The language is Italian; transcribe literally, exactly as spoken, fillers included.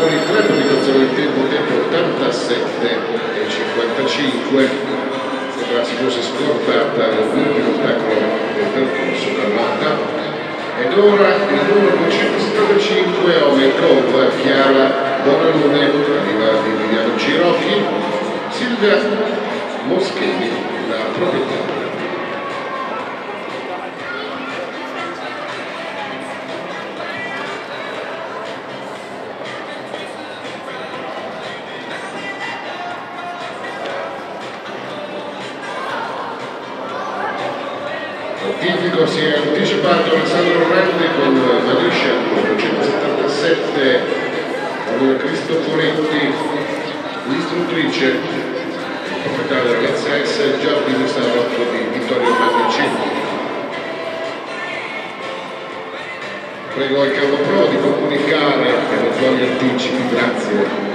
con il club di indicazione del tempo, tempo ottantasette e cinquantacinque. Sembra si fosse scortata l'ultimo ostacolo del percorso Carlotta. Ed ora il numero duecentosettantacinque Omekov, Chiara Bonalune, arriva di Emiliano Giroffi, Silvia Moschini, la proprietaria. Notifico si è anticipato Alessandro Randi con Maniscia duecentosettantasette, con Cristoforetti, l'istruttrice, il proprietario dell'S S Giardini Salotto di Vittorio Manicini. Prego il Capo Pro di comunicare eventuali anticipi, grazie.